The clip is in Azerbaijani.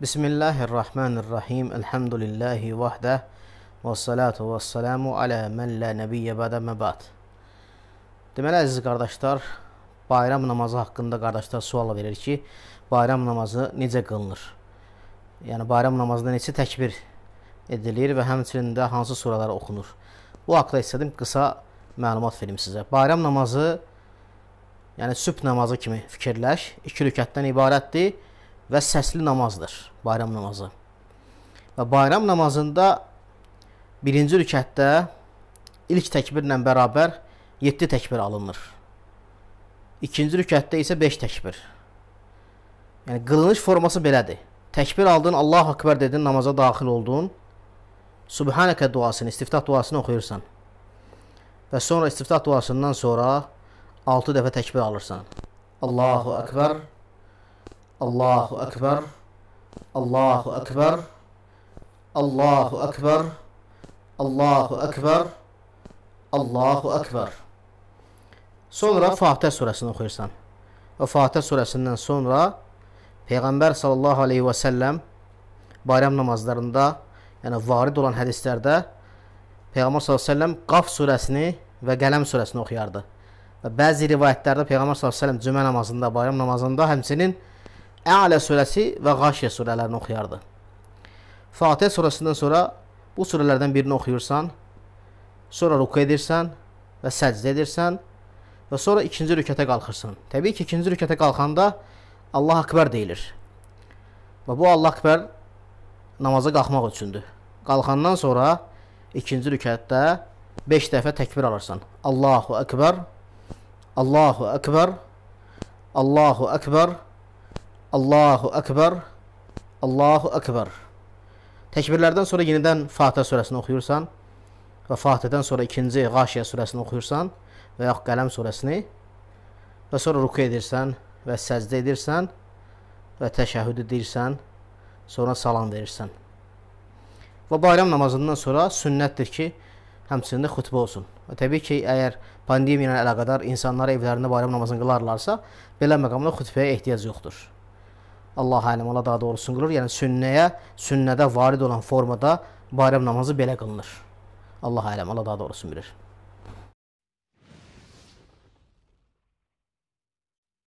Bismillahirrahmanirrahim. Elhamdülillahi vahdə və salatu və salamu alə mən lə nəbiyyə bədə məbad. Deməli, əziz qardaşlar, bayram namazı haqqında qardaşlar sual verir ki, bayram namazı necə qılınır? Yəni, bayram namazında neçə təkbir edilir və həmçinin də hansı suralar oxunur? Bu haqda istədim qısa məlumat verim sizə. Bayram namazı, yəni sübh namazı kimi fikirləş, 2 rükətdən ibarətdir və səsli namazdır bayram namazı. Və bayram namazında birinci rükətdə ilk təkbirlə bərabər 7 təkbir alınır. İkinci rükətdə isə 5 təkbir. Yəni qılınış forması belədir. Təkbir aldın, Allahu Akbar dedin, namaza daxil oldun. Subhanəkə duasını, istiftah duasını oxuyursan. Və sonra istiftah duasından sonra 6 dəfə təkbir alırsan. Allahu Akbar, Allahu Akbar, Allahu Akbar, Allahu Akbar, Allahu Akbar, Allahu Akbar. Sonra Fatihə surəsini oxuyursan. Və Fatihə surəsindən sonra Peyğəmbər sallallahu aleyhi və səlləm bayram namazlarında, yəni varid olan hədislərdə Peyğəmbər sallallahu aleyhi və səlləm Qaf surəsini və Qələm surəsini oxuyardı. Və bəzi rivayətlərdə Peyğəmbər sallallahu aleyhi və səlləm cümə namazında, bayram namazında həmçinin Ə'lə surəsi vəĞaşiyə surələrini oxuyardı. Fatihə surəsindən sonra bu surələrdən birini oxuyursan, sonra ruku edirsən və səcdə edirsən və sonra ikinci rükətə qalxırsan. Təbii ki, ikinci rükətə qalxanda Allah Akbar deyilir. Və bu Allah Akbar namaza qalxmaq üçündür. Qalxandan sonra ikinci rükətdə 5 dəfə təkbir alırsan. Allahu Akbar, Allahu Akbar, Allahu Akbar, Allahu Akbar, Allahu Akbar. Təkbirlərdən sonra yenidən Fatihə surəsini oxuyursan və Fatihədən sonra ikinciĞaşiyə surəsini oxuyursan və yaxud Qələm surəsini və sonra ruku edirsən və səcdə edirsən və təşəhhüd edirsən, sonra salam verirsən. Və bayram namazından sonra sünnətdir ki, həmçinin də xutbə olsun. Və təbii ki, əgər pandemiya ilə əlaqədar insanlar evlərində bayram namazını qılarlarsa, belə məqamda xutbəyə ehtiyac yoxdur. Allah aləm, Allah daha doğrusunu qılır. Yəni sünnədə varid olan formada bayram namazı belə qılınır. Allah aləm, Allah daha doğrusunu bilir.